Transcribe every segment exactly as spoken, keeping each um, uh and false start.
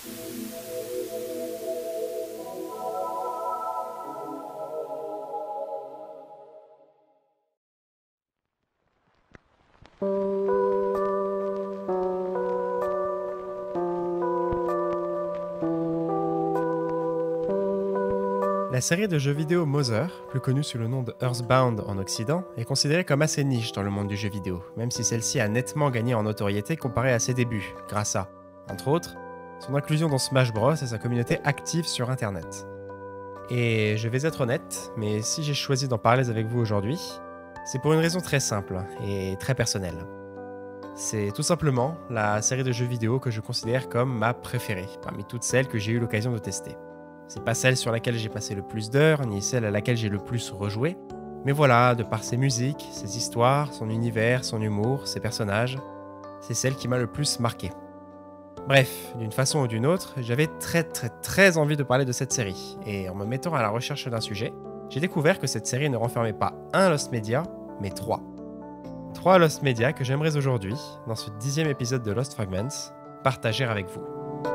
La série de jeux vidéo Mother, plus connue sous le nom de Earthbound en Occident, est considérée comme assez niche dans le monde du jeu vidéo, même si celle-ci a nettement gagné en notoriété comparée à ses débuts, grâce à, entre autres, son inclusion dans Smash Bros et sa communauté active sur internet. Et je vais être honnête, mais si j'ai choisi d'en parler avec vous aujourd'hui, c'est pour une raison très simple et très personnelle. C'est tout simplement la série de jeux vidéo que je considère comme ma préférée, parmi toutes celles que j'ai eu l'occasion de tester. C'est pas celle sur laquelle j'ai passé le plus d'heures, ni celle à laquelle j'ai le plus rejoué, mais voilà, de par ses musiques, ses histoires, son univers, son humour, ses personnages, c'est celle qui m'a le plus marqué. Bref, d'une façon ou d'une autre, j'avais très très très envie de parler de cette série, et en me mettant à la recherche d'un sujet, j'ai découvert que cette série ne renfermait pas un Lost Media, mais trois. Trois Lost Media que j'aimerais aujourd'hui, dans ce dixième épisode de Lost Fragments, partager avec vous.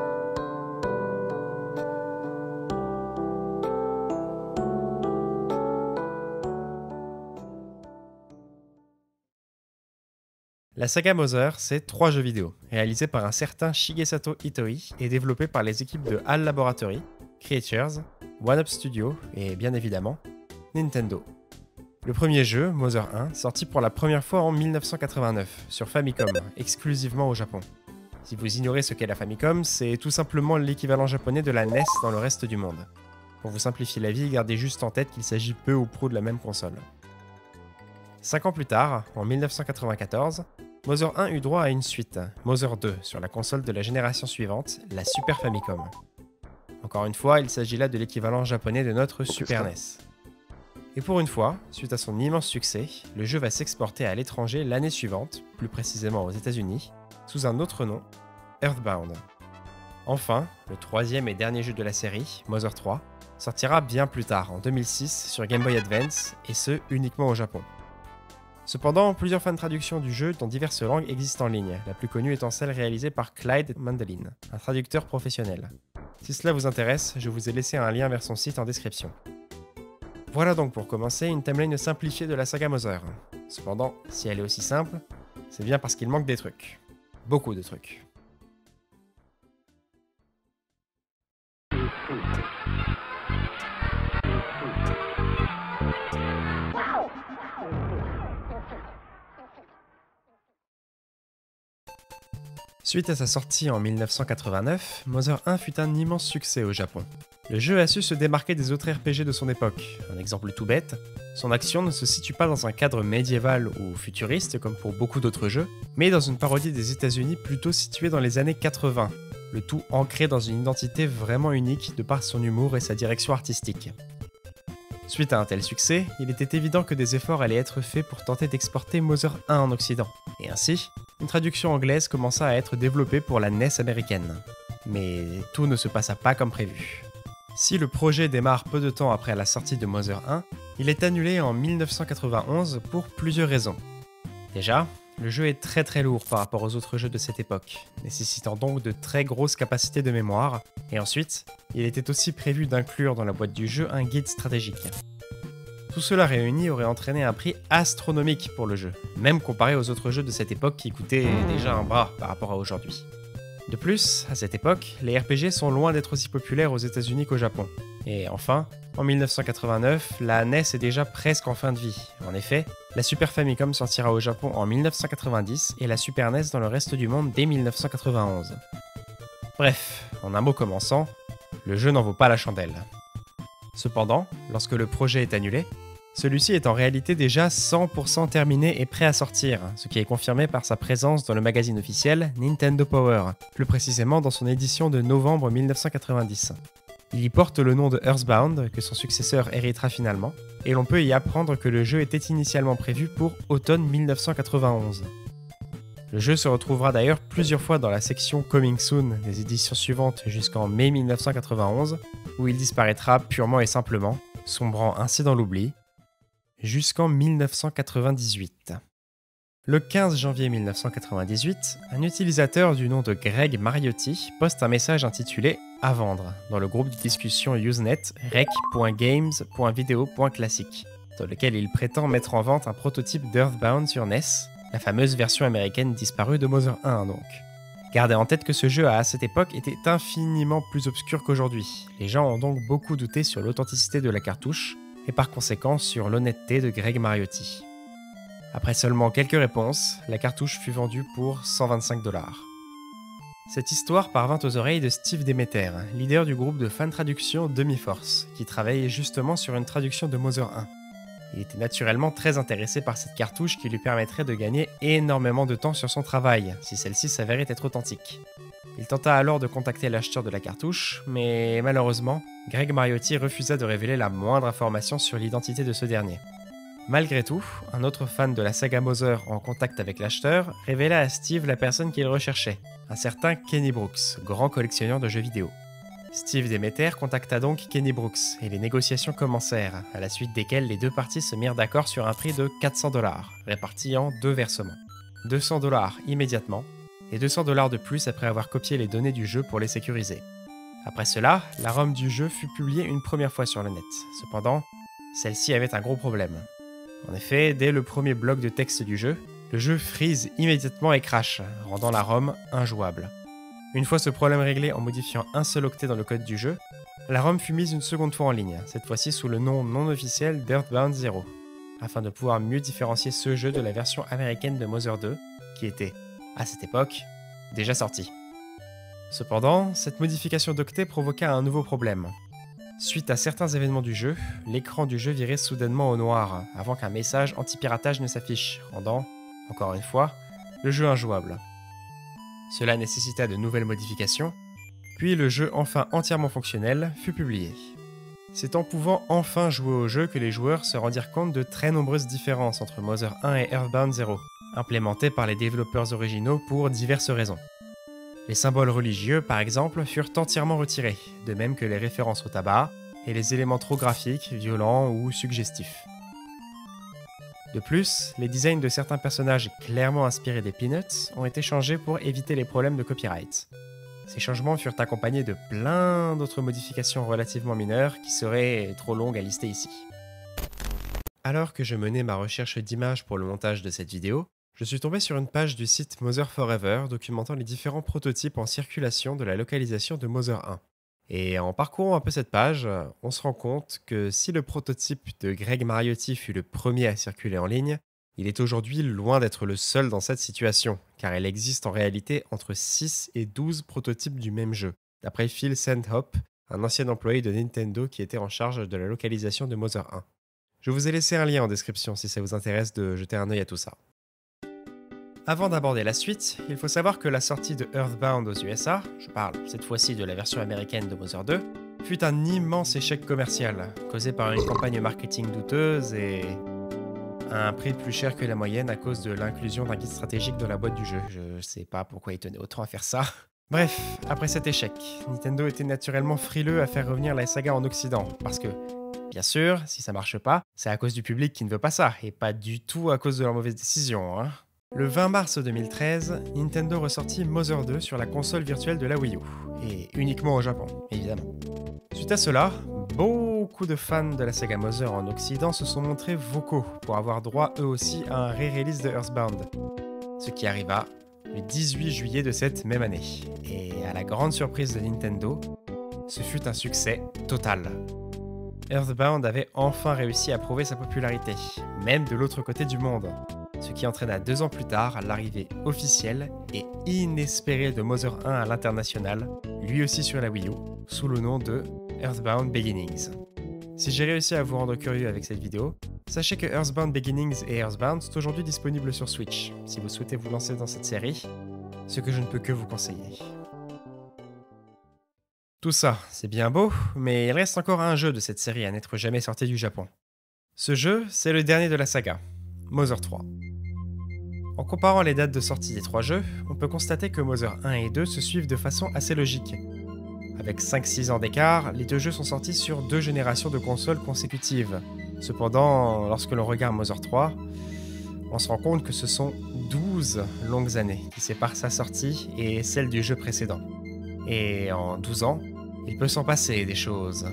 La saga Mother, c'est trois jeux vidéo, réalisés par un certain Shigesato Itoi et développés par les équipes de HAL Laboratory, Creatures, One Up Studio et bien évidemment, Nintendo. Le premier jeu, Mother un, sorti pour la première fois en mille neuf cent quatre-vingt-neuf, sur Famicom, exclusivement au Japon. Si vous ignorez ce qu'est la Famicom, c'est tout simplement l'équivalent japonais de la N E S dans le reste du monde. Pour vous simplifier la vie, gardez juste en tête qu'il s'agit peu ou prou de la même console. Cinq ans plus tard, en mille neuf cent quatre-vingt-quatorze, Mother un eut droit à une suite, Mother deux, sur la console de la génération suivante, la Super Famicom. Encore une fois, il s'agit là de l'équivalent japonais de notre Super N E S. Et pour une fois, suite à son immense succès, le jeu va s'exporter à l'étranger l'année suivante, plus précisément aux États-Unis, sous un autre nom, Earthbound. Enfin, le troisième et dernier jeu de la série, Mother trois, sortira bien plus tard, en deux mille six, sur Game Boy Advance, et ce, uniquement au Japon. Cependant, plusieurs fan traductions du jeu dans diverses langues existent en ligne, la plus connue étant celle réalisée par Clyde Mandelin, un traducteur professionnel. Si cela vous intéresse, je vous ai laissé un lien vers son site en description. Voilà donc pour commencer une timeline simplifiée de la saga Mother. Cependant, si elle est aussi simple, c'est bien parce qu'il manque des trucs. Beaucoup de trucs. Suite à sa sortie en mille neuf cent quatre-vingt-neuf, Mother un fut un immense succès au Japon. Le jeu a su se démarquer des autres R P G de son époque. Un exemple tout bête, son action ne se situe pas dans un cadre médiéval ou futuriste comme pour beaucoup d'autres jeux, mais dans une parodie des États-Unis plutôt située dans les années quatre-vingts, le tout ancré dans une identité vraiment unique de par son humour et sa direction artistique. Suite à un tel succès, il était évident que des efforts allaient être faits pour tenter d'exporter Mother un en Occident, et ainsi, une traduction anglaise commença à être développée pour la N E S américaine. Mais tout ne se passa pas comme prévu. Si le projet démarre peu de temps après la sortie de Mother un, il est annulé en mille neuf cent quatre-vingt-onze pour plusieurs raisons. Déjà, le jeu est très très lourd par rapport aux autres jeux de cette époque, nécessitant donc de très grosses capacités de mémoire, et ensuite, il était aussi prévu d'inclure dans la boîte du jeu un guide stratégique. Tout cela réuni aurait entraîné un prix astronomique pour le jeu, même comparé aux autres jeux de cette époque qui coûtaient déjà un bras par rapport à aujourd'hui. De plus, à cette époque, les R P G sont loin d'être aussi populaires aux États-Unis qu'au Japon. Et enfin, en mille neuf cent quatre-vingt-neuf, la N E S est déjà presque en fin de vie. En effet, la Super Famicom sortira au Japon en mille neuf cent quatre-vingt-dix et la Super N E S dans le reste du monde dès mille neuf cent quatre-vingt-onze. Bref, en un mot commençant, le jeu n'en vaut pas la chandelle. Cependant, lorsque le projet est annulé, celui-ci est en réalité déjà cent pour cent terminé et prêt à sortir, ce qui est confirmé par sa présence dans le magazine officiel Nintendo Power, plus précisément dans son édition de novembre mille neuf cent quatre-vingt-dix. Il y porte le nom de Earthbound, que son successeur héritera finalement, et l'on peut y apprendre que le jeu était initialement prévu pour automne mille neuf cent quatre-vingt-onze. Le jeu se retrouvera d'ailleurs plusieurs fois dans la section Coming Soon des éditions suivantes jusqu'en mai mille neuf cent quatre-vingt-onze, où il disparaîtra purement et simplement, sombrant ainsi dans l'oubli, jusqu'en mille neuf cent quatre-vingt-dix-huit. Le quinze janvier mille neuf cent quatre-vingt-dix-huit, un utilisateur du nom de Greg Mariotti poste un message intitulé « À vendre » dans le groupe de discussion Usenet rec point games point video point classic, dans lequel il prétend mettre en vente un prototype d'Earthbound sur N E S, la fameuse version américaine disparue de Mother un donc. Gardez en tête que ce jeu à cette époque était infiniment plus obscur qu'aujourd'hui. Les gens ont donc beaucoup douté sur l'authenticité de la cartouche et par conséquent sur l'honnêteté de Greg Mariotti. Après seulement quelques réponses, la cartouche fut vendue pour cent vingt-cinq dollars. Cette histoire parvint aux oreilles de Steve Demeter, leader du groupe de fan traduction Demi-Force, qui travaillait justement sur une traduction de Mother un. Il était naturellement très intéressé par cette cartouche qui lui permettrait de gagner énormément de temps sur son travail, si celle-ci s'avérait être authentique. Il tenta alors de contacter l'acheteur de la cartouche, mais malheureusement, Greg Mariotti refusa de révéler la moindre information sur l'identité de ce dernier. Malgré tout, un autre fan de la saga Mother en contact avec l'acheteur révéla à Steve la personne qu'il recherchait, un certain Kenny Brooks, grand collectionneur de jeux vidéo. Steve Demeter contacta donc Kenny Brooks et les négociations commencèrent, à la suite desquelles les deux parties se mirent d'accord sur un prix de quatre cents dollars, réparti en deux versements. deux cents dollars immédiatement, et deux cents dollars de plus après avoir copié les données du jeu pour les sécuriser. Après cela, la ROM du jeu fut publiée une première fois sur le net. Cependant, celle-ci avait un gros problème. En effet, dès le premier bloc de texte du jeu, le jeu freeze immédiatement et crash, rendant la ROM injouable. Une fois ce problème réglé en modifiant un seul octet dans le code du jeu, la ROM fut mise une seconde fois en ligne, cette fois-ci sous le nom non officiel d'Earthbound Zero, afin de pouvoir mieux différencier ce jeu de la version américaine de Mother deux, qui était, à cette époque, déjà sortie. Cependant, cette modification d'octet provoqua un nouveau problème. Suite à certains événements du jeu, l'écran du jeu virait soudainement au noir, avant qu'un message anti-piratage ne s'affiche, rendant, encore une fois, le jeu injouable. Cela nécessita de nouvelles modifications, puis le jeu enfin entièrement fonctionnel fut publié. C'est en pouvant enfin jouer au jeu que les joueurs se rendirent compte de très nombreuses différences entre Mother un et Earthbound Zero, implémentées par les développeurs originaux pour diverses raisons. Les symboles religieux, par exemple, furent entièrement retirés, de même que les références au tabac et les éléments trop graphiques, violents ou suggestifs. De plus, les designs de certains personnages clairement inspirés des Peanuts ont été changés pour éviter les problèmes de copyright. Ces changements furent accompagnés de plein d'autres modifications relativement mineures qui seraient trop longues à lister ici. Alors que je menais ma recherche d'images pour le montage de cette vidéo, je suis tombé sur une page du site Mother Forever documentant les différents prototypes en circulation de la localisation de Mother un. Et en parcourant un peu cette page, on se rend compte que si le prototype de Greg Mariotti fut le premier à circuler en ligne, il est aujourd'hui loin d'être le seul dans cette situation, car il existe en réalité entre six et douze prototypes du même jeu, d'après Phil Sandhope, un ancien employé de Nintendo qui était en charge de la localisation de Mother un. Je vous ai laissé un lien en description si ça vous intéresse de jeter un œil à tout ça. Avant d'aborder la suite, il faut savoir que la sortie de Earthbound aux U S A, je parle cette fois-ci de la version américaine de Mother deux, fut un immense échec commercial, causé par une campagne marketing douteuse et un prix plus cher que la moyenne à cause de l'inclusion d'un guide stratégique dans la boîte du jeu. Je sais pas pourquoi ils tenaient autant à faire ça. Bref, après cet échec, Nintendo était naturellement frileux à faire revenir la saga en Occident, parce que, bien sûr, si ça marche pas, c'est à cause du public qui ne veut pas ça, et pas du tout à cause de leur mauvaise décision, hein. Le vingt mars deux mille treize, Nintendo ressortit Mother deux sur la console virtuelle de la Wii U, et uniquement au Japon, évidemment. Suite à cela, beaucoup de fans de la saga Mother en Occident se sont montrés vocaux pour avoir droit eux aussi à un re-release de Earthbound, ce qui arriva le dix-huit juillet de cette même année. Et à la grande surprise de Nintendo, ce fut un succès total. Earthbound avait enfin réussi à prouver sa popularité, même de l'autre côté du monde, ce qui entraîna deux ans plus tard l'arrivée officielle et inespérée de Mother un à l'international, lui aussi sur la Wii U, sous le nom de Earthbound Beginnings. Si j'ai réussi à vous rendre curieux avec cette vidéo, sachez que Earthbound Beginnings et Earthbound sont aujourd'hui disponibles sur Switch, si vous souhaitez vous lancer dans cette série, ce que je ne peux que vous conseiller. Tout ça, c'est bien beau, mais il reste encore un jeu de cette série à n'être jamais sorti du Japon. Ce jeu, c'est le dernier de la saga, Mother trois. En comparant les dates de sortie des trois jeux, on peut constater que Mother un et deux se suivent de façon assez logique. Avec cinq six ans d'écart, les deux jeux sont sortis sur deux générations de consoles consécutives. Cependant, lorsque l'on regarde Mother trois, On se rend compte que ce sont douze longues années qui séparent sa sortie et celle du jeu précédent. Et en douze ans, il peut s'en passer des choses.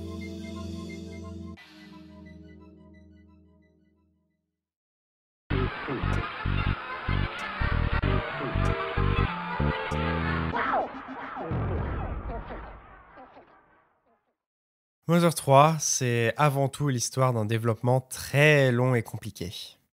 Mother trois, c'est avant tout l'histoire d'un développement très long et compliqué.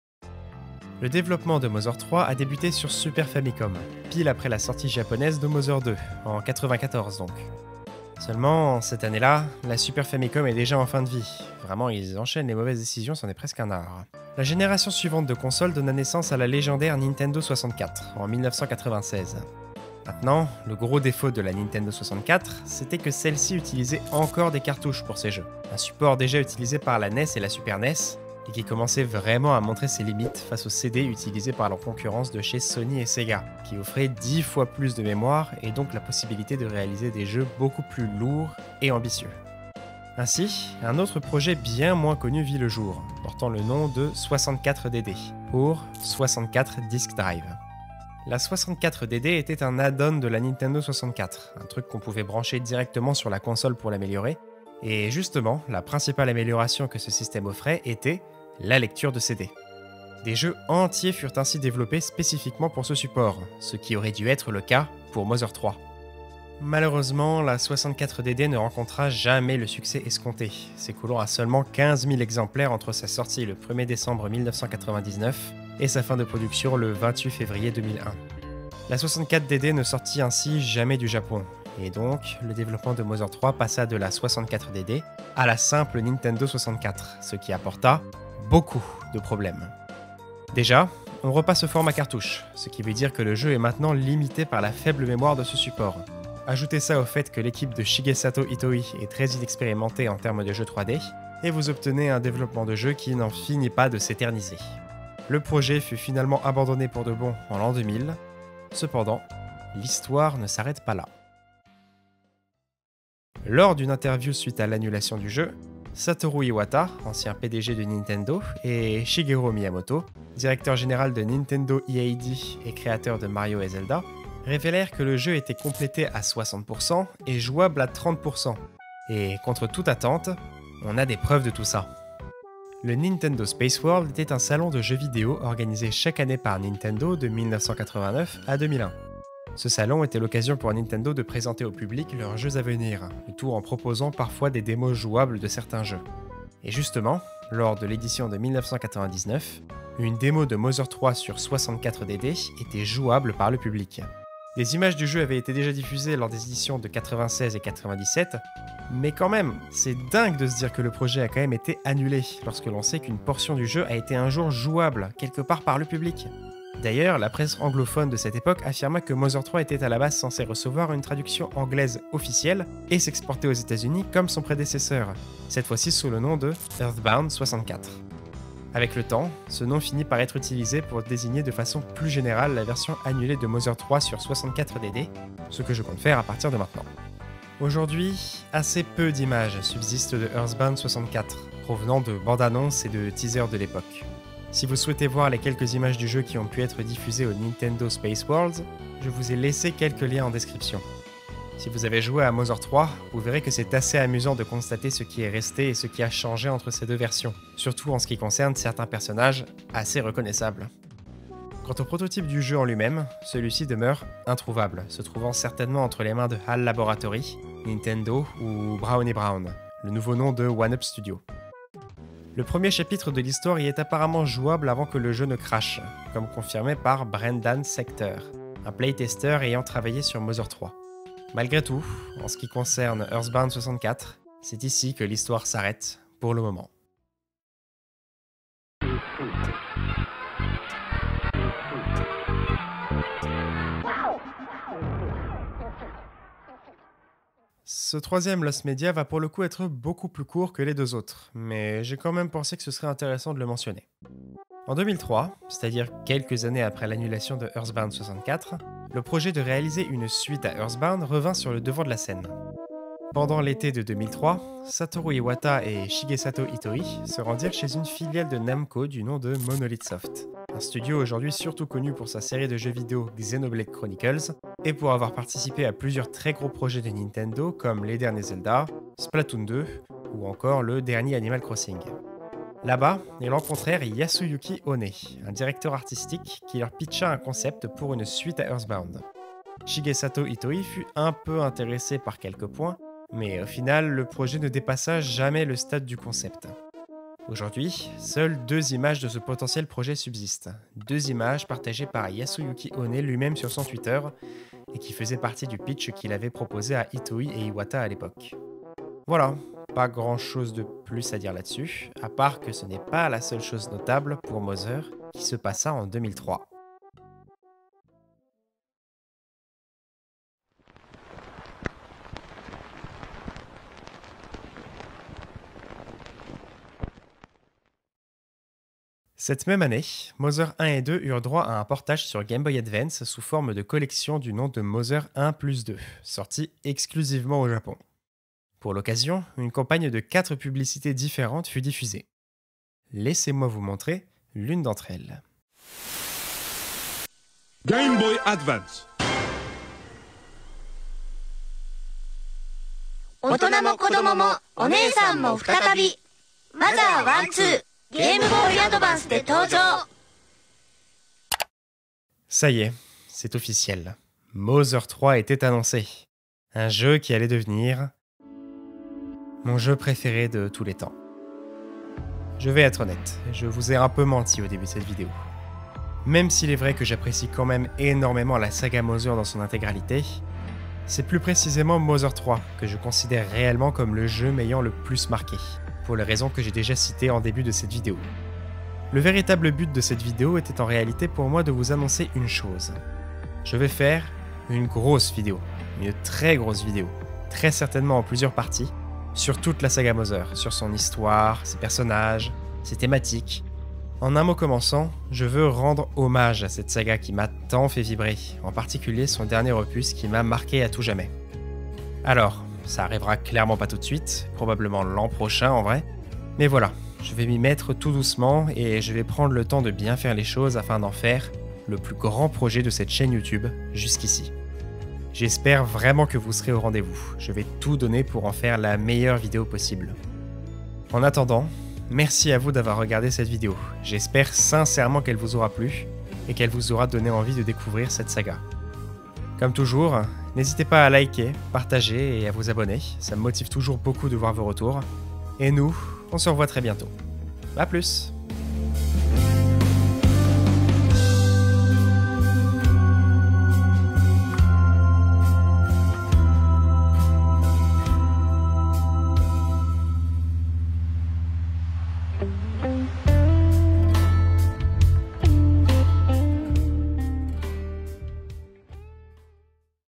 Le développement de Mother trois a débuté sur Super Famicom, pile après la sortie japonaise de Mother deux, en quatre-vingt-quatorze donc. Seulement, cette année-là, la Super Famicom est déjà en fin de vie. Vraiment, ils enchaînent les mauvaises décisions, c'en est presque un art. La génération suivante de consoles donna naissance à la légendaire Nintendo soixante-quatre, en mille neuf cent quatre-vingt-seize. Maintenant, le gros défaut de la Nintendo soixante-quatre, c'était que celle-ci utilisait encore des cartouches pour ses jeux. Un support déjà utilisé par la N E S et la Super N E S, et qui commençait vraiment à montrer ses limites face aux C D utilisés par la concurrence de chez Sony et Sega, qui offraient dix fois plus de mémoire et donc la possibilité de réaliser des jeux beaucoup plus lourds et ambitieux. Ainsi, un autre projet bien moins connu vit le jour, portant le nom de soixante-quatre D D, pour soixante-quatre Disk Drive. La soixante-quatre D D était un add-on de la Nintendo soixante-quatre, un truc qu'on pouvait brancher directement sur la console pour l'améliorer, et justement, la principale amélioration que ce système offrait était la lecture de C D. Des jeux entiers furent ainsi développés spécifiquement pour ce support, ce qui aurait dû être le cas pour Mother trois. Malheureusement, la soixante-quatre D D ne rencontra jamais le succès escompté, s'écoulant à seulement quinze mille exemplaires entre sa sortie le premier décembre mille neuf cent quatre-vingt-dix-neuf et sa fin de production le vingt-huit février deux mille un. La soixante-quatre D D ne sortit ainsi jamais du Japon, et donc le développement de Mother trois passa de la soixante-quatre D D à la simple Nintendo soixante-quatre, ce qui apporta beaucoup de problèmes. Déjà, on repasse au format cartouche, ce qui veut dire que le jeu est maintenant limité par la faible mémoire de ce support. Ajoutez ça au fait que l'équipe de Shigesato Itoi est très inexpérimentée en termes de jeux trois D, et vous obtenez un développement de jeu qui n'en finit pas de s'éterniser. Le projet fut finalement abandonné pour de bon en l'an deux mille, cependant, l'histoire ne s'arrête pas là. Lors d'une interview suite à l'annulation du jeu, Satoru Iwata, ancien P D G de Nintendo, et Shigeru Miyamoto, directeur général de Nintendo E A D et créateur de Mario et Zelda, révélèrent que le jeu était complété à soixante pour cent et jouable à trente pour cent. Et contre toute attente, on a des preuves de tout ça. Le Nintendo Space World était un salon de jeux vidéo organisé chaque année par Nintendo de mille neuf cent quatre-vingt-neuf à deux mille un. Ce salon était l'occasion pour Nintendo de présenter au public leurs jeux à venir, le tout en proposant parfois des démos jouables de certains jeux. Et justement, lors de l'édition de mille neuf cent quatre-vingt-dix-neuf, une démo de Mother trois sur soixante-quatre D D était jouable par le public. Des images du jeu avaient été déjà diffusées lors des éditions de quatre-vingt-seize et quatre-vingt-dix-sept, mais quand même, c'est dingue de se dire que le projet a quand même été annulé lorsque l'on sait qu'une portion du jeu a été un jour jouable quelque part par le public. D'ailleurs, la presse anglophone de cette époque affirma que Mother trois était à la base censé recevoir une traduction anglaise officielle et s'exporter aux États-Unis comme son prédécesseur, cette fois-ci sous le nom de Earthbound soixante-quatre. Avec le temps, ce nom finit par être utilisé pour désigner de façon plus générale la version annulée de Mother trois sur soixante-quatre D D, ce que je compte faire à partir de maintenant. Aujourd'hui, assez peu d'images subsistent de Earthbound soixante-quatre, provenant de bandes-annonces et de teasers de l'époque. Si vous souhaitez voir les quelques images du jeu qui ont pu être diffusées au Nintendo Space World, je vous ai laissé quelques liens en description. Si vous avez joué à Mother trois, vous verrez que c'est assez amusant de constater ce qui est resté et ce qui a changé entre ces deux versions, surtout en ce qui concerne certains personnages assez reconnaissables. Quant au prototype du jeu en lui-même, celui-ci demeure introuvable, se trouvant certainement entre les mains de HAL Laboratory, Nintendo ou Brown et Brown, le nouveau nom de One Up Studio. Le premier chapitre de l'histoire y est apparemment jouable avant que le jeu ne crache, comme confirmé par Brendan Sector, un playtester ayant travaillé sur Mother trois. Malgré tout, en ce qui concerne Earthbound soixante-quatre, c'est ici que l'histoire s'arrête pour le moment. Ce troisième Lost Media va pour le coup être beaucoup plus court que les deux autres, mais j'ai quand même pensé que ce serait intéressant de le mentionner. En deux mille trois, c'est-à-dire quelques années après l'annulation de Earthbound soixante-quatre, le projet de réaliser une suite à Earthbound revint sur le devant de la scène. Pendant l'été de deux mille trois, Satoru Iwata et Shigesato Itoi se rendirent chez une filiale de Namco du nom de Monolith Soft, un studio aujourd'hui surtout connu pour sa série de jeux vidéo Xenoblade Chronicles, et pour avoir participé à plusieurs très gros projets de Nintendo comme les derniers Zelda, Splatoon deux, ou encore le dernier Animal Crossing. Là-bas, ils rencontrèrent Yasuyuki One, un directeur artistique qui leur pitcha un concept pour une suite à Earthbound. Shigesato Itoi fut un peu intéressé par quelques points, mais au final, le projet ne dépassa jamais le stade du concept. Aujourd'hui, seules deux images de ce potentiel projet subsistent. Deux images partagées par Yasuyuki One lui-même sur son Twitter, et qui faisaient partie du pitch qu'il avait proposé à Itoi et Iwata à l'époque. Voilà, pas grand chose de plus à dire là-dessus, à part que ce n'est pas la seule chose notable pour Mother, qui se passa en deux mille trois. Cette même année, Mother un et deux eurent droit à un portage sur Game Boy Advance sous forme de collection du nom de Mother un plus deux, sorti exclusivement au Japon. Pour l'occasion, une campagne de quatre publicités différentes fut diffusée. Laissez-moi vous montrer l'une d'entre elles. Game Boy Advance. 大人も子供もお姉さんも再びマザーワンツーゲームボーイアドバンスで登場。 Ça y est, c'est officiel. Mother trois était annoncé. Un jeu qui allait devenir mon jeu préféré de tous les temps. Je vais être honnête, je vous ai un peu menti au début de cette vidéo. Même s'il est vrai que j'apprécie quand même énormément la saga Mother dans son intégralité, c'est plus précisément Mother trois que je considère réellement comme le jeu m'ayant le plus marqué, pour les raisons que j'ai déjà citées en début de cette vidéo. Le véritable but de cette vidéo était en réalité pour moi de vous annoncer une chose. Je vais faire une grosse vidéo, une très grosse vidéo, très certainement en plusieurs parties, sur toute la saga Mother, sur son histoire, ses personnages, ses thématiques. En un mot commençant, je veux rendre hommage à cette saga qui m'a tant fait vibrer, en particulier son dernier opus qui m'a marqué à tout jamais. Alors, ça arrivera clairement pas tout de suite, probablement l'an prochain en vrai, mais voilà, je vais m'y mettre tout doucement et je vais prendre le temps de bien faire les choses afin d'en faire le plus grand projet de cette chaîne YouTube jusqu'ici. J'espère vraiment que vous serez au rendez-vous, je vais tout donner pour en faire la meilleure vidéo possible. En attendant, merci à vous d'avoir regardé cette vidéo, j'espère sincèrement qu'elle vous aura plu et qu'elle vous aura donné envie de découvrir cette saga. Comme toujours, n'hésitez pas à liker, partager et à vous abonner, ça me motive toujours beaucoup de voir vos retours. Et nous, on se revoit très bientôt. A plus!